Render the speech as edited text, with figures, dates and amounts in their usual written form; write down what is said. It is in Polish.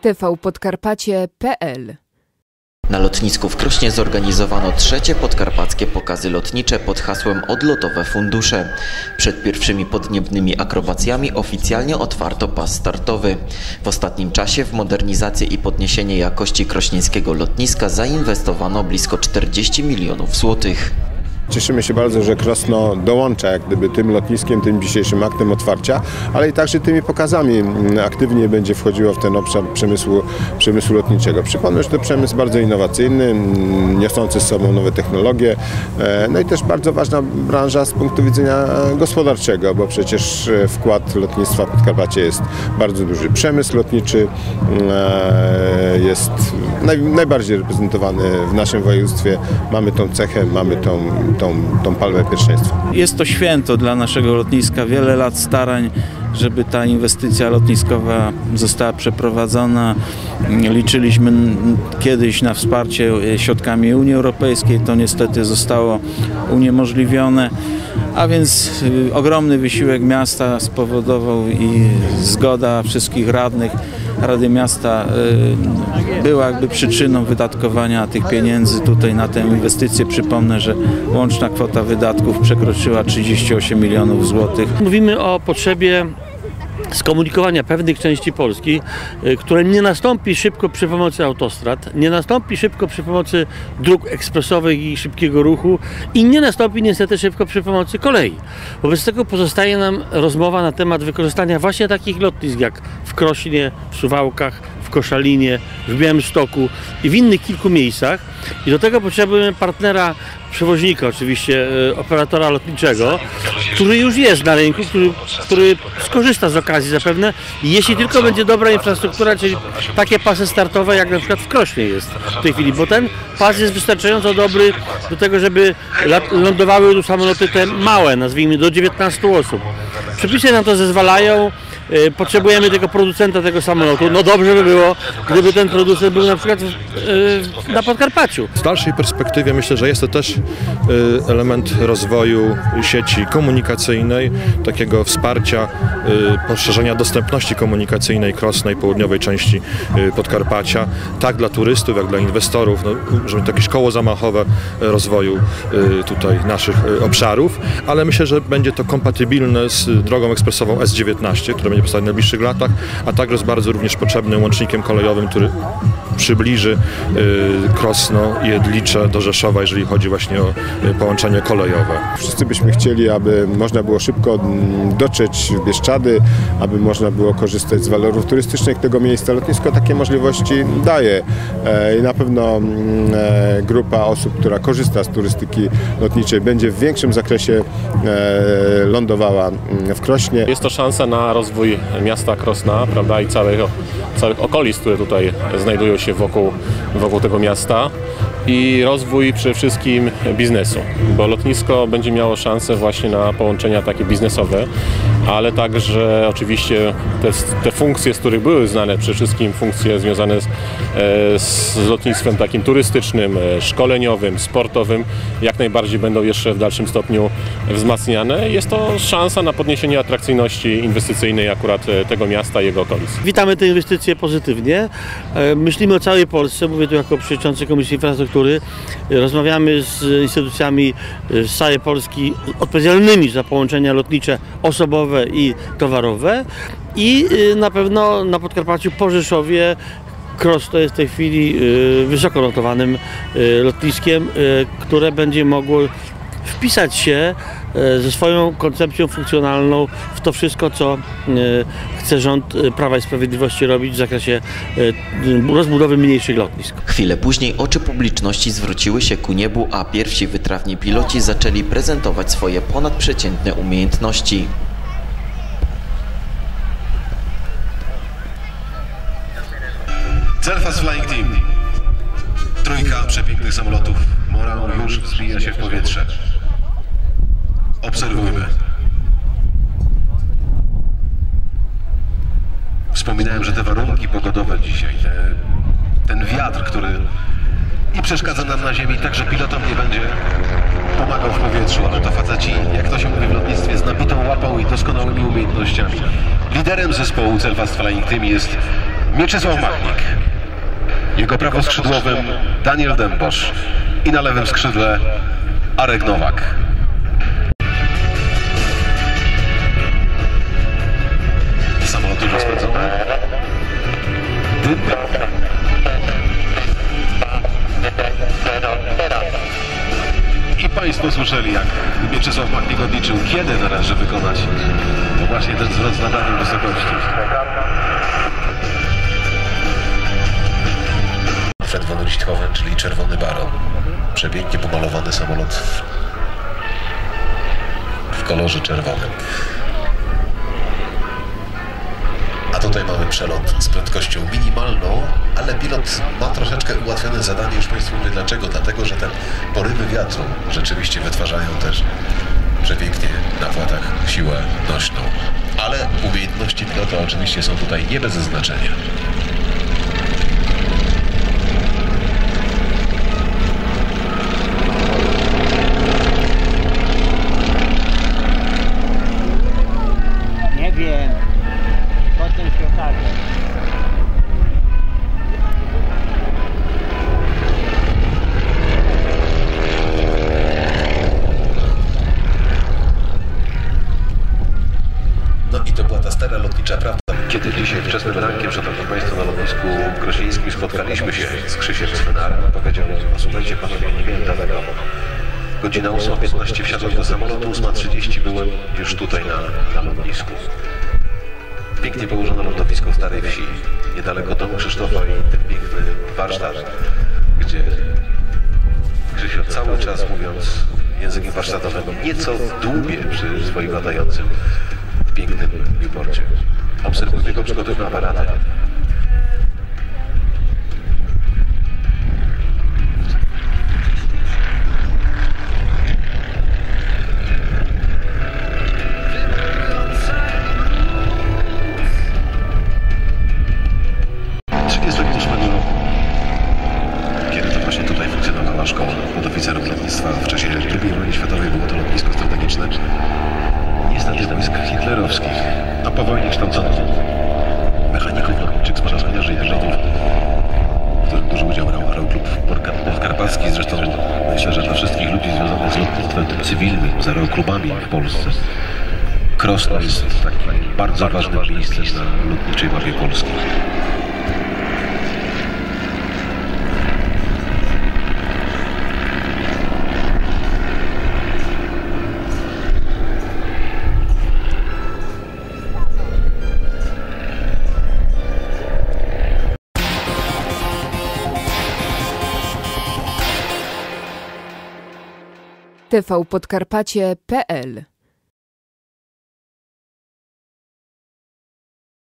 tvpodkarpacie.pl. Na lotnisku w Krośnie zorganizowano trzecie podkarpackie pokazy lotnicze pod hasłem Odlotowe fundusze. Przed pierwszymi podniebnymi akrobacjami oficjalnie otwarto pas startowy. W ostatnim czasie w modernizację i podniesienie jakości krośnieńskiego lotniska zainwestowano blisko 40 milionów złotych. Cieszymy się bardzo, że Krosno dołącza jak gdyby tym lotniskiem, tym dzisiejszym aktem otwarcia, ale i także tymi pokazami aktywnie będzie wchodziło w ten obszar przemysłu lotniczego. Przypomnę, że to przemysł bardzo innowacyjny, niosący z sobą nowe technologie, no i też bardzo ważna branża z punktu widzenia gospodarczego, bo przecież wkład lotnictwa w Podkarpacie jest bardzo duży. Przemysł lotniczy jest najbardziej reprezentowany w naszym województwie. Mamy tą cechę, mamy tą palmę pierwszeństwa. Jest to święto dla naszego lotniska. Wiele lat starań, żeby ta inwestycja lotniskowa została przeprowadzona. Liczyliśmy kiedyś na wsparcie środkami Unii Europejskiej. To niestety zostało uniemożliwione. A więc ogromny wysiłek miasta spowodował i zgoda wszystkich radnych Rady Miasta była jakby przyczyną wydatkowania tych pieniędzy tutaj na tę inwestycję. Przypomnę, że łączna kwota wydatków przekroczyła 38 milionów złotych. Mówimy o potrzebie skomunikowania pewnych części Polski, które nie nastąpi szybko przy pomocy autostrad, nie nastąpi szybko przy pomocy dróg ekspresowych i szybkiego ruchu i nie nastąpi niestety szybko przy pomocy kolei. Wobec tego pozostaje nam rozmowa na temat wykorzystania właśnie takich lotnisk jak w Krośnie, w Suwałkach, w Koszalinie, w Białymstoku i w innych kilku miejscach. I do tego potrzebujemy partnera, przewoźnika oczywiście, operatora lotniczego, który już jest na rynku, który skorzysta z okazji zapewne, jeśli tylko będzie dobra infrastruktura, czyli takie pasy startowe, jak na przykład w Krośnie jest w tej chwili, bo ten pas jest wystarczająco dobry do tego, żeby lądowały tu samoloty te małe, nazwijmy do 19 osób. Przepisy na to zezwalają. Potrzebujemy tego producenta tego samolotu. No dobrze by było, gdyby ten producent był na przykład na Podkarpaciu. W dalszej perspektywie myślę, że jest to też element rozwoju sieci komunikacyjnej, takiego wsparcia, poszerzenia dostępności komunikacyjnej Krosnej, południowej części Podkarpacia, tak dla turystów, jak dla inwestorów, no, żeby to jakieś koło zamachowe rozwoju tutaj naszych obszarów, ale myślę, że będzie to kompatybilne z drogą ekspresową S19, która będzie powstać w najbliższych latach, a także jest bardzo również potrzebnym łącznikiem kolejowym, który przybliży Krosno i Jedlicze do Rzeszowa, jeżeli chodzi właśnie o połączenie kolejowe. Wszyscy byśmy chcieli, aby można było szybko dotrzeć w Bieszczady, aby można było korzystać z walorów turystycznych tego miejsca. Lotnisko takie możliwości daje i na pewno grupa osób, która korzysta z turystyki lotniczej, będzie w większym zakresie lądowała w Krośnie. Jest to szansa na rozwój miasta Krosna, prawda, i całych okolic, które tutaj znajdują się wokół tego miasta, i rozwój przede wszystkim biznesu, bo lotnisko będzie miało szansę właśnie na połączenia takie biznesowe, ale także oczywiście te funkcje, z których były znane przede wszystkim funkcje związane z lotnictwem takim turystycznym, szkoleniowym, sportowym, jak najbardziej będą jeszcze w dalszym stopniu wzmacniane. Jest to szansa na podniesienie atrakcyjności inwestycyjnej akurat tego miasta i jego okolic. Witamy te inwestycje pozytywnie. Myślimy o całej Polsce, mówię tu jako przewodniczący Komisji Infrastruktury. Rozmawiamy z instytucjami z całej Polski odpowiedzialnymi za połączenia lotnicze osobowe i towarowe i na pewno na Podkarpaciu po Rzeszowie Krosno jest w tej chwili wysoko notowanym lotniskiem, które będzie mogło wpisać się ze swoją koncepcją funkcjonalną w to wszystko, co chce rząd Prawa i Sprawiedliwości robić w zakresie rozbudowy mniejszych lotnisk. Chwilę później oczy publiczności zwróciły się ku niebu, a pierwsi wytrawni piloci zaczęli prezentować swoje ponadprzeciętne umiejętności. Celfast Flying Team. Trójka przepięknych samolotów. Morał już wzbija się w powietrze. Obserwujmy. Wspominałem, że te warunki pogodowe dzisiaj, ten wiatr, który i przeszkadza nam na ziemi, także pilotom nie będzie pomagał w powietrzu, ale to faceci, jak to się mówi w lotnictwie, z nabitą łapą i doskonałymi umiejętnościami. Liderem zespołu Celfast Flying Team jest Mieczysław Machnik. Jego prawoskrzydłowym Daniel Dębosz i na lewym skrzydle Arek Nowak. Samolot już rozpędzony. Dym. I Państwo słyszeli, jak Mieczysław Machnik odliczył, kiedy należy wykonać to właśnie ten zwrot z nadaniem wysokości. Przed von Richthofen, czyli Czerwony Baron. Przepięknie pomalowany samolot w kolorze czerwonym. A tutaj mamy przelot z prędkością minimalną, ale pilot ma troszeczkę ułatwione zadanie. Już Państwu mówię dlaczego. Dlatego, że te porywy wiatru rzeczywiście wytwarzają też przepięknie na płatach siłę nośną. Ale umiejętności pilota oczywiście są tutaj nie bez znaczenia. Nie wiem, potem się okaże. No i to była ta stara lotnicza prawda. Kiedy dzisiaj wczesnym rankiem, szanowni Państwo, na lotnisku krośnieńskim spotkaliśmy się z Krzysiem Swenarem, powiedział: słuchajcie panowie, nie wiem daleko. Godzina 8:15 wsiadłem do samolotu, 8:30 byłem już tutaj na lotnisku. Pięknie położone lądowisko w Starej Wsi, niedaleko domu Krzysztofa i ten piękny warsztat, gdzie Krzysio cały czas, mówiąc językiem warsztatowym, nieco dłubie przy swoim latającym w pięknym Newporcie. Obserwujmy go, przygotujmy aparaty. Kiedy to właśnie tutaj funkcjonowała szkoła podoficerów lotnictwa w czasie II wojny światowej, było to lotnisko strategiczne. Niestety wojsk hitlerowskich, a po wojnie kształcono mechaników lotniczych, spadochroniarzy i pilotów, w którym duży udział brał Aeroklub Podkarpacki. Zresztą myślę, że dla wszystkich ludzi związanych z lotnictwem cywilnym, z aeroklubami w Polsce, Krosno jest takim bardzo ważnym miejscem na lotniczej mapie Polski. tvpodkarpacie.pl